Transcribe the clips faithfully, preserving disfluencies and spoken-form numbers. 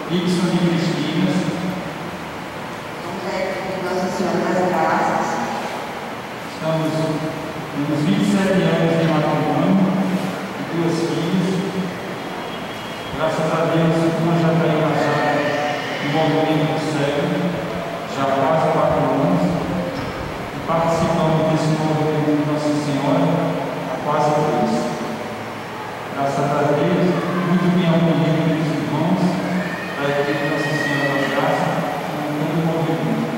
Ibson e Cristina. Nossa Senhora das Graças. Estamos nos vinte e sete anos de matrimônio, duas filhas. Graças a Deus, uma já está encaixada no movimento do céu, já há quase quatro anos. E participamos desse movimento de Nossa Senhora há quase três. Graças a Deus, muito bem acolhido pelos irmãos da equipe de Nossa Senhora das Graças, no todo o movimento.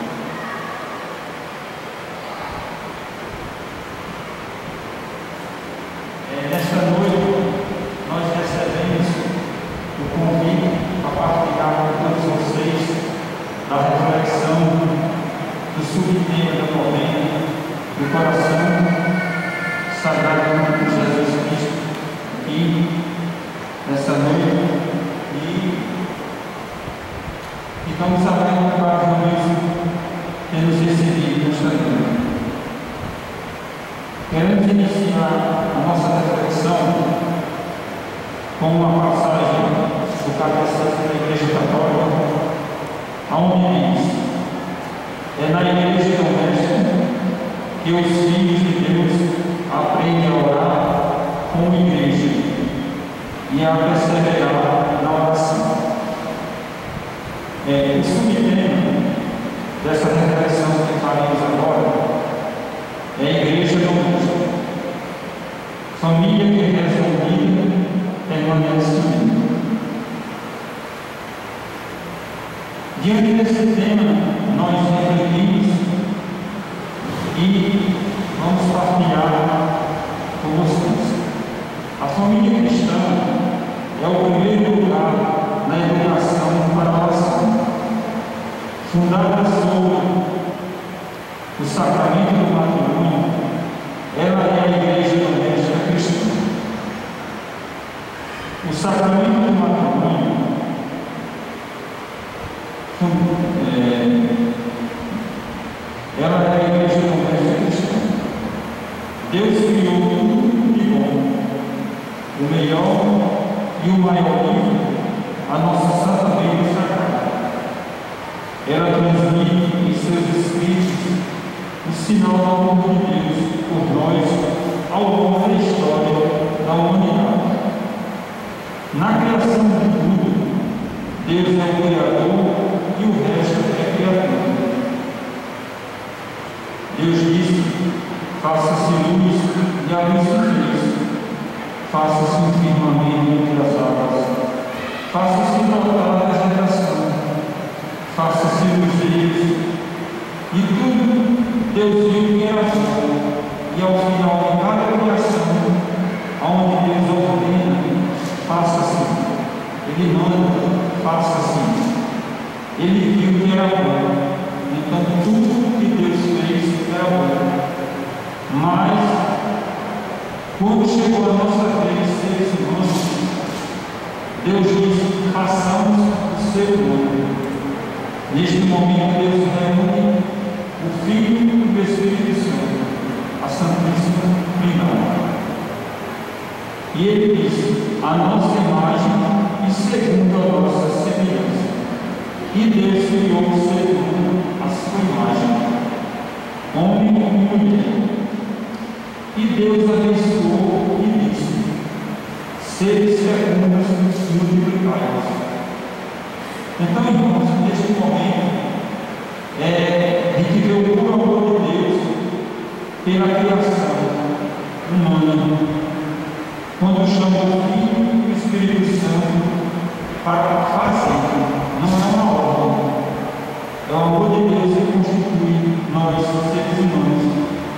Nesta noite, nós recebemos o convite a partilhar com todos vocês da reflexão do subtema da novena do coração sagrado de Jesus Cristo aqui nesta noite e ficamos sabendo que o Padre Luiz tem nos recebido nesta noite. Queremos iniciar a nossa reflexão com uma passagem do Catecismo da Igreja Católica, onde diz: é na igreja doméstica que os filhos de Deus aprendem a orar como igreja e a perseverar na oração. É, o subtema dessa reflexão que faremos agora é a igreja doméstica. Família que reza unida permanece unida. Diante desse tema, nós refletimos e vamos partilhar com vocês. A família cristã é o primeiro lugar na educação para a oração, fundada sobre o sacramento do matrimônio. Ela é a igreja doméstica cristã. O sacramento do matrimônio é, ela é a igreja doméstica cristã. Deus criou tudo de bom, o melhor e o maior livro, a nossa Santa Bíblia Sagrada. Ela transmite em seus escritos o sinal do amor de Deus por nós ao longo da história da humanidade. Na criação de tudo, Deus é o Criador e o resto é criatura. Deus disse: faça-se luz, e a luz se fez. Faça-se um firmamento entre as águas. Faça-se brotar a vegetação. Faça-se luzeiros. E tudo Deus viu que era bom. E ao final de cada criação, onde Deus ordena, faça assim. Ele manda, faça assim. Ele viu que era bom. Então tudo que Deus fez era bom. Mas, quando chegou a nossa vez, seres humanos, Deus disse: façamos o ser humano. Neste momento, Deus reúne o Filho e o Espírito Santo, a Santíssima Trindade. E ele diz: a nossa imagem e segundo a nossa semelhança. E Deus criou o ser humano à sua imagem, homem e mulher. E Deus abençoou e disse: seres fecundos e multiplicai-vos. Então, irmãos, neste momento, é, a gente vê o puro amor de Deus pela criação humana, quando chama o Filho e o Espírito Santo para fazer. Não é uma ordem, é o amor de Deus que constitui nós, seres humanos.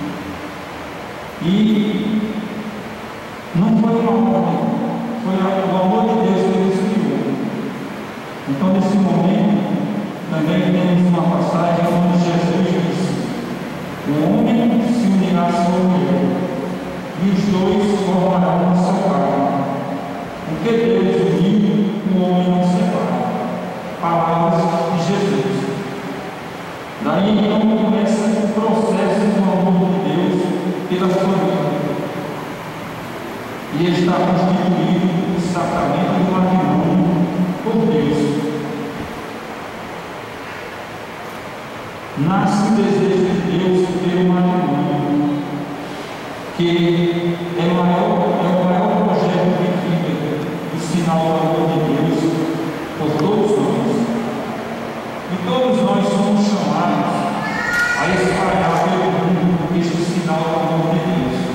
E não foi uma ordem, foi o amor de Deus que nos criou. Então, nesse momento, também temos uma passagem onde Jesus disse: o homem se unirá à sua mulher, e os dois formarão uma só carne. Porque Deus uniu, o homem não separa. Palavras de Jesus. Daí então começa o processo do amor de Deus pela família. E está constituído o sacramento do matrimônio por Deus. nasce o desejo de Deus pelo matrimônio, que é o maior, é o maior projeto de vida, o sinal do amor de Deus por todos nós. E todos nós somos chamados a espalhar pelo mundo este sinal do amor de Deus.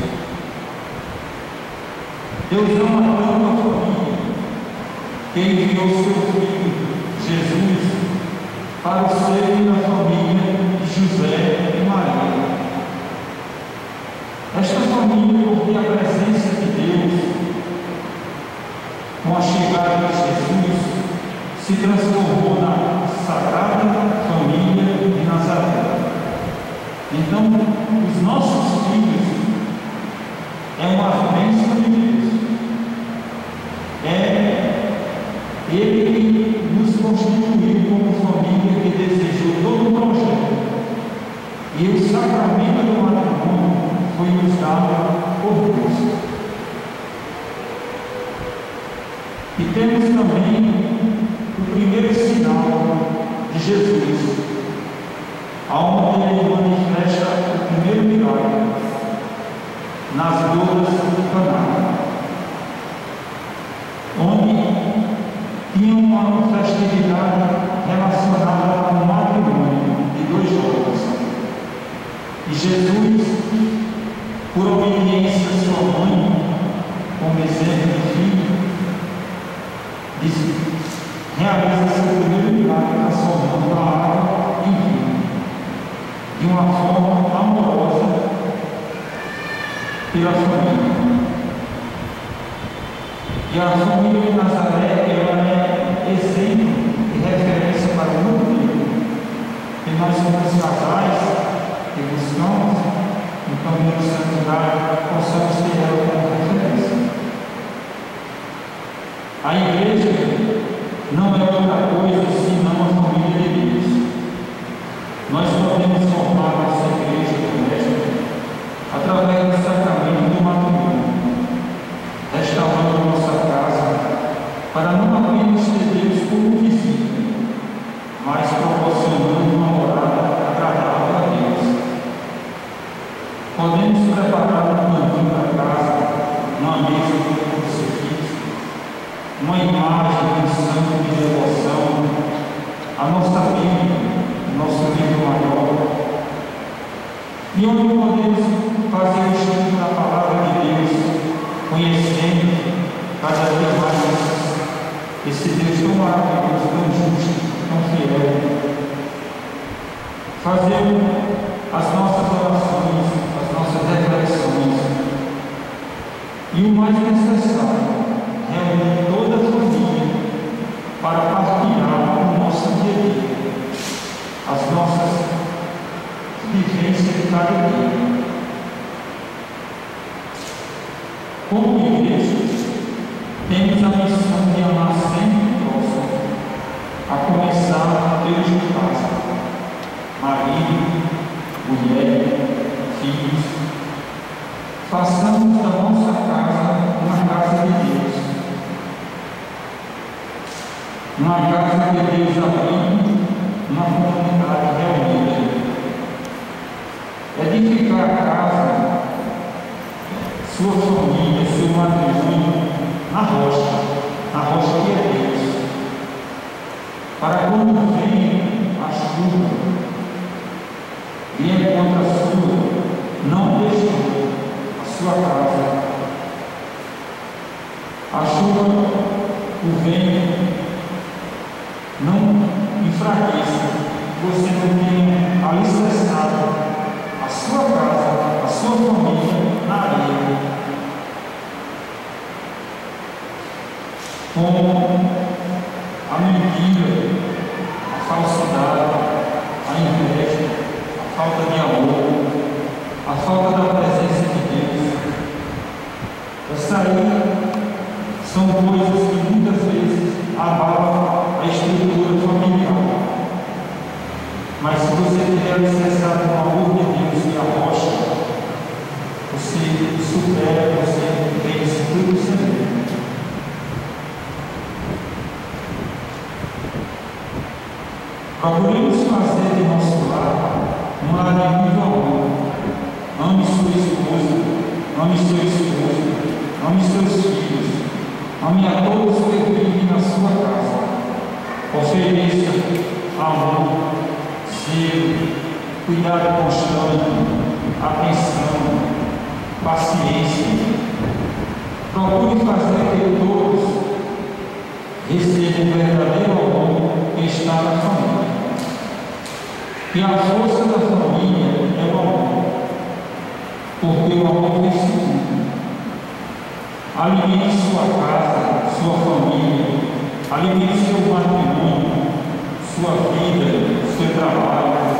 Deus ama tanto a família que enviou seu Filho, Jesus, para o seio da família de José e Maria. Esta família, por ter a presença de Deus, com a chegada de Jesus, se transformou na Sagrada Família de Nazaré. Então, os nossos filhos é uma bênção de Deus. É Ele que nos constituiu como família, que desejou todo o projeto. E o sacramento do matrimônio foi nos dado por Deus. E temos também o primeiro sinal de Jesus, aonde ele manifesta o primeiro milagre nas bodas de Caná, onde tinha uma festividade relacionada com o matrimônio de dois jovens. E Jesus, por obediência à sua mãe, como exemplo de filho, disse, realiza seu primeiro milagre transformando a água em vinho, de uma forma amorosa pela família. E a família de Nazaré, ela é exemplo e referência para o mundo, que nós somos casais que buscamos, no caminho de santidade, possamos ter ela como referência. A igreja não é outra coisa senão a família de Deus. Nós podemos formar nossa igreja doméstica através do sacramento do matrimônio, restaurando nossa casa para não apenas ter Deus como visita, mas proporcionando uma morada agradável a Deus. Podemos preparar um cantinho da casa, uma mesa de crucifixo, uma imagem de santo de devoção, a nossa Bíblia, nosso livro maior, e onde podemos fazer o estudo da palavra de Deus, conhecendo cada vez mais esse Deus tão maravilhoso, tão justo, tão fiel. Fazer as nossas orações, as nossas reflexões, e o mais necessário, reunir toda a família para partilhar o nosso dia a dia, as nossas vivências de cada dia. Como igreja, temos a missão de amar sempre o próximo, a começar pelos de casa, marido, mulher, filhos. Façamos da nossa casa uma casa de Deus, uma casa que Deus abriu, uma comunidade reunida. Edificar a casa, sua família, seu matrimônio, na rocha, na rocha que é Deus. Para quando vem a chuva, e encontra a sua, não deixe a sua casa. A chuva, o vento, não enfraqueça, você não tenha alicerçado a sua casa, a sua família na areia, com a mentira, a falsidade, a inveja, a falta de amor, a falta da presença de Deus. Essa aí são coisas que muitas vezes abalam a estrutura familiar. Mas se você tiver alicerçado no amor de Deus e a rocha, você supera, você vence tudo sempre. Procuremos fazer de nosso lar os teus filhos, ame a todos que vivem na sua casa. Ofereça amor, zelo, cuidado constante, atenção, paciência. Procure fazer que todos recebam o verdadeiro amor que está na família. E a força da família é o amor, porque o amor vence tudo. Alimente sua casa, sua família, alimente seu matrimônio, sua vida, seu trabalho,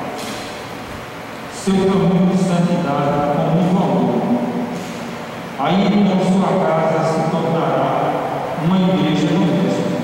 seu caminho de santidade com muito amor. Aí então sua casa se tornará uma igreja doméstica,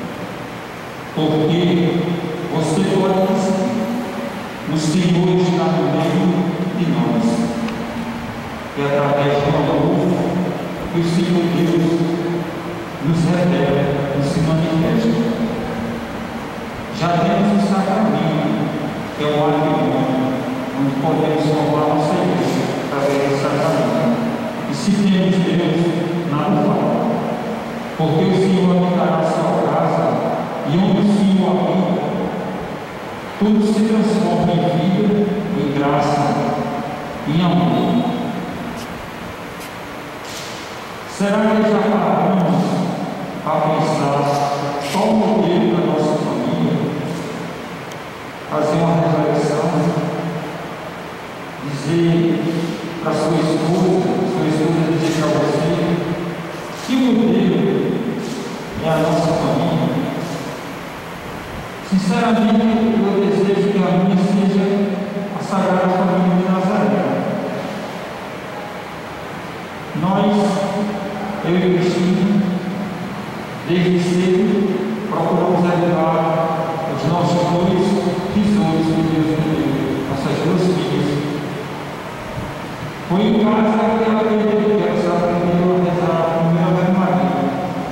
porque você pode dizer: o Senhor está no meio de nós, e através do amor que o Senhor Deus nos revela, nos se manifesta. Já temos o sacramento, que é o matrimônio, onde podemos formar nossa igreja através do sacramento. E se temos Deus, nada falta, porque o Senhor habitará a sua casa, e onde o Senhor habita, tudo se transforma em vida, em graça, em amor. Será que já paramos para pensar qual o modelo da nossa família? Fazer uma reflexão, dizer para sua esposa, sua esposa dizer para você, que modelo é a nossa família? Sinceramente, eu desejo que a minha seja a Sagrada Família de Nazaré. Nós, eu e Cristina, desde cedo, procuramos educar os nossos dois tesouros que Deus nos deu, nossas duas filhas. Foi em casa que ela aprendeu, que ela aprendeu a rezar a primeira Ave Maria.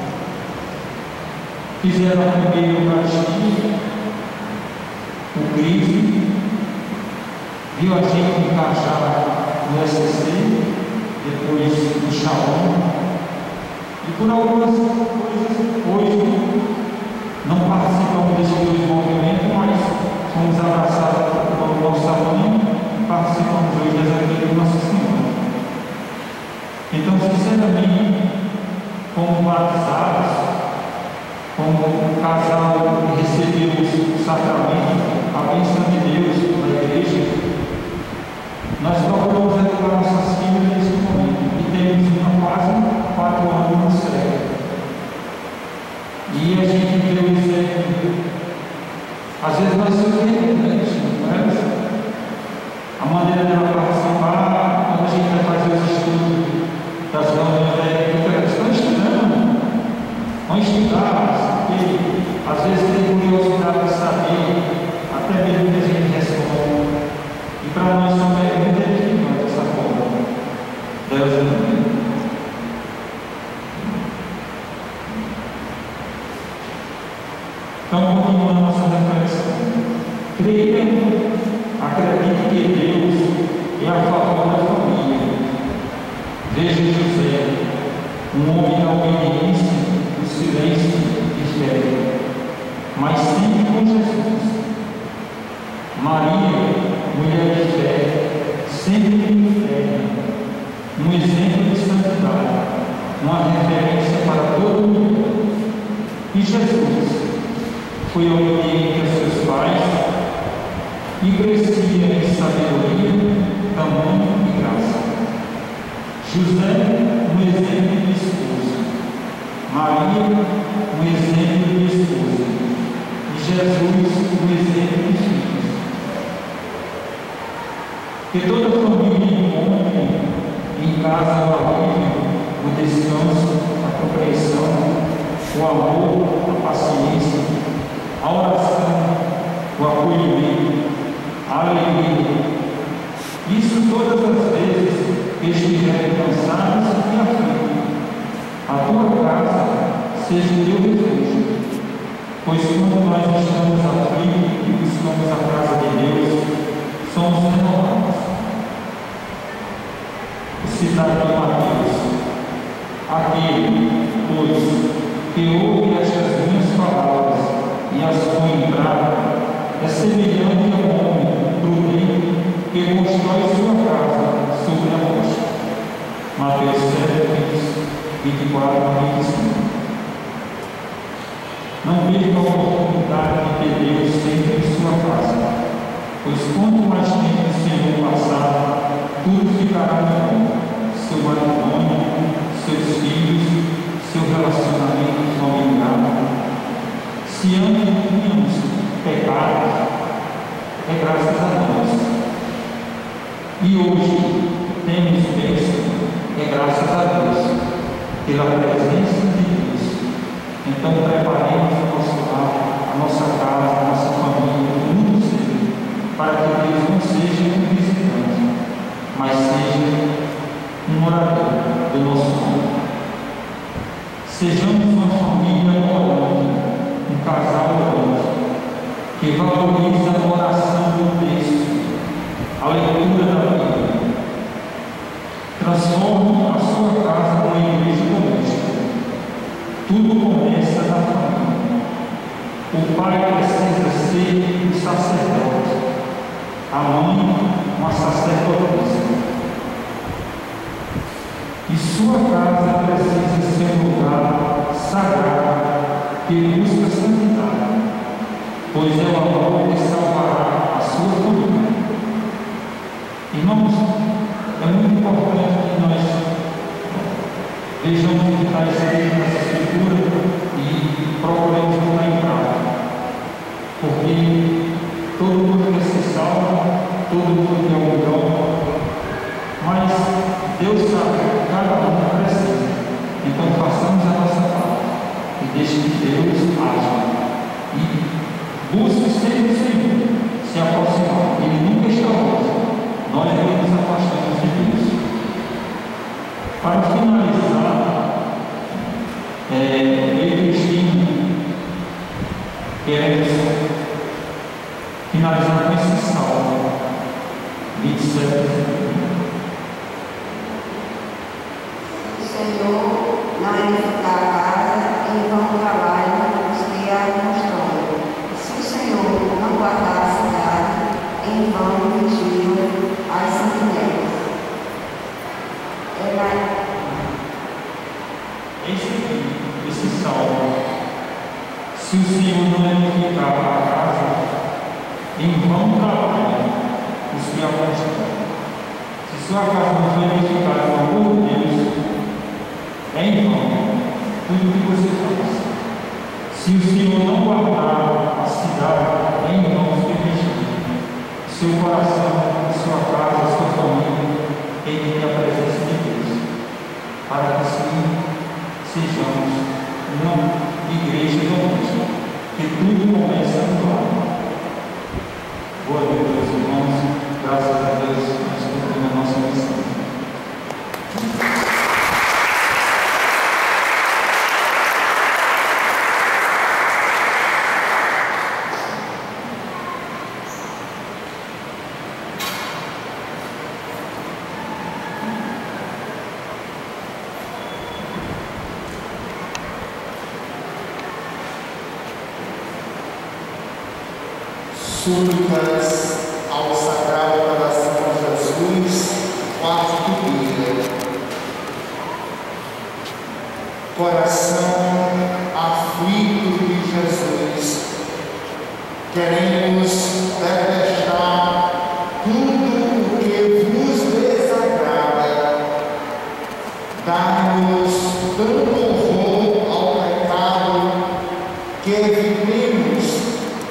Fizeram a primeira Eucaristia, o Cristo, viu a gente encaixar no S C, depois no Shalom, e por algumas coisas hoje não participamos desse dois movimento, mas fomos abraçados pelo nosso tamanho e participamos hoje das alegrias de Nossa Senhora. Então, sinceramente, como batizados, como casal que recebemos o sacramento, a bênção de Deus na igreja, nós procuramos educar nossas filhas nesse momento, e temos uma quase quatro anos no céu. E a gente vê o exemplo, às vezes nós surpreendemos, não é? A maneira dela participar, quando a gente vai fazer os estudos das reuniões da igreja, estão estudando, vão estudar, porque às vezes tem curiosidade de saber, até mesmo que a gente responde. E para nós também é muito edificante dessa forma. Deus abençoe. Então, continuando nossa reflexão. Creia, acredite que Deus é a favor da família. Veja José, um homem da obediência, do silêncio e fé, mas sempre com Jesus. Maria, mulher de fé, sempre em fé, um exemplo de santidade, uma referência para todo mundo. E Jesus foi obediente a seus pais e crescia em sabedoria, tamanho e graça. José, um exemplo de esposa. Maria, um exemplo de esposa. E Jesus, um exemplo de filhos. Que toda família encontre em casa o alívio, o descanso, a compreensão, o amor, a paciência, a oração, o acolhimento, a alegria. Isso todas as vezes que estiverem cansados e aflitos. A tua casa seja o teu refúgio, pois quando nós estamos aflitos e buscamos a casa de Deus, somos renovados. O cidade de Mateus. Aquele, pois, que ouve estas minhas palavras e as põe em prática, é semelhante a um homem prudente que constrói sua casa sobre a rocha. Mateus sete, vinte e quatro, vinte e cinco. Não perca a oportunidade de ter Deus sempre em sua casa, pois quanto mais tempo o Senhor passar, tudo ficará melhor. Seu matrimônio, seus filhos, seu relacionamento familiar. Se antes tínhamos pecado, é graças a Deus. E hoje temos bênção, é graças a Deus, pela presença de Deus. Então preparemos o nosso lar, a nossa casa, a nossa família, o mundo seja, para que Deus não seja um visitante, mas seja um morador do nosso mundo. Sejamos uma família orante, um casal orante, que valoriza a oração do texto, a leitura da Bíblia. Transforme a sua casa numa igreja doméstica. Tudo começa na família. O pai precisa ser um sacerdote, a mãe uma sacerdotisa. E sua casa precisa ser um lugar sagrado que busca santidade, pois é o amor que salvará a sua família. Irmãos, é muito importante que nós vejamos o que está escrito nessa escritura e procuremos botar em prática, porque todo mundo quer ser salvo, todo mundo quer um dom, mas Deus sabe que cada um precisa. Então façamos a nossa parte e deixe que Deus haja. E busque sempre o Senhor, se aproximar. Ele nunca está longe. Nós não nos afastamos de Deus. Para finalizar, é, eu e Cristina queremos finalizar com esse salmo vinte e sete. Senhor, não edificar a casa, em vão trabalham os que a constroem. Se o Senhor não guardar a cidade, em vão vigiam as sentinelas. É mais... Esse aqui, esse salmo, se o Senhor não edificar a casa, em vão trabalham os que a constroem. Se sua casa não for edificada por Deus, é em vão tudo que você faz. Se o Senhor não guardar a cidade, é em vão os que vigiam. Seu coração, sua casa, sua família, tem que ter a presença de Deus, para que assim sejamos uma igreja doméstica, que tudo começa no lar. Boa noite, meus irmãos. Graças a Deus, nós cumprimos a nossa missão. Súplicas ao Sagrado Coração de Jesus, quarto dia. Coração aflito de Jesus, queremos detestar tudo o que vos desagrada, dar-nos tanto horror ao pecado que evitemos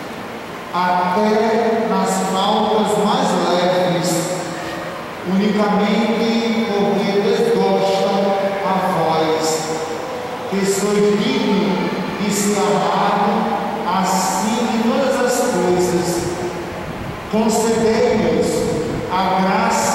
até nas faltas mais leves, unicamente porque desgostam a vós, que sois digno de ser amado assim de todas as coisas. Concedei-nos a graça